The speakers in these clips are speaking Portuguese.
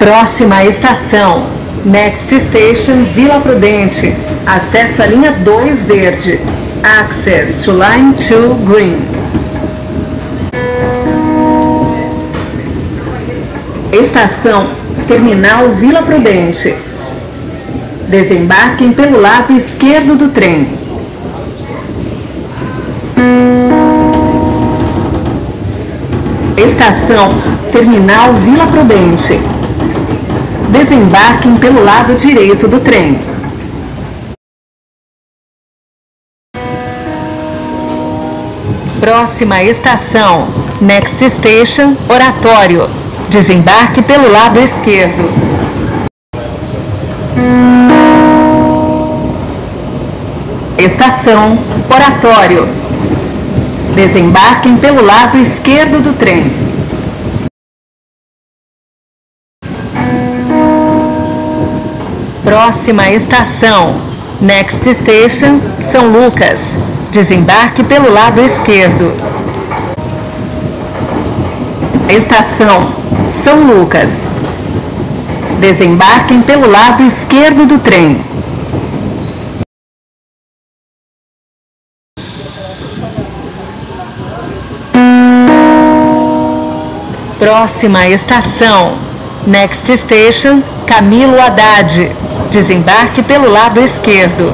Próxima estação, Next Station, Vila Prudente. Acesso à linha 2 verde. Access to Line 2 green. Estação, Terminal Vila Prudente. Desembarquem pelo lado esquerdo do trem. Estação, Terminal Vila Prudente. Desembarquem pelo lado direito do trem. Próxima estação, Next Station, Oratório. Desembarque pelo lado esquerdo. Estação, Oratório. Desembarquem pelo lado esquerdo do trem. Próxima estação, Next Station, São Lucas. Desembarque pelo lado esquerdo. Estação, São Lucas. Desembarquem pelo lado esquerdo do trem. Próxima estação, Next Station, Camilo Haddad. Desembarque pelo lado esquerdo.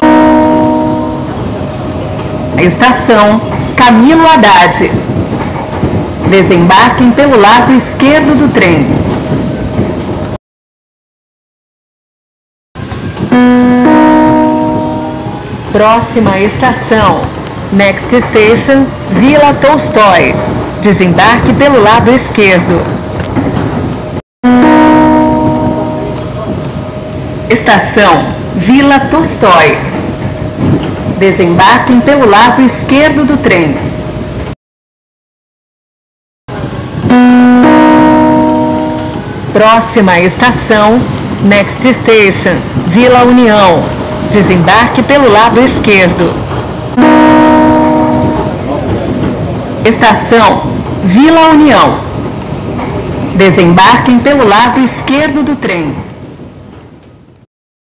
Estação, Camilo Haddad. Desembarquem pelo lado esquerdo do trem. Próxima estação, Next Station, Vila Tolstói. Desembarque pelo lado esquerdo. Estação, Vila Tolstói. Desembarquem pelo lado esquerdo do trem. Próxima estação, Next Station, Vila União. Desembarque pelo lado esquerdo. Estação, Vila União. Desembarquem pelo lado esquerdo do trem.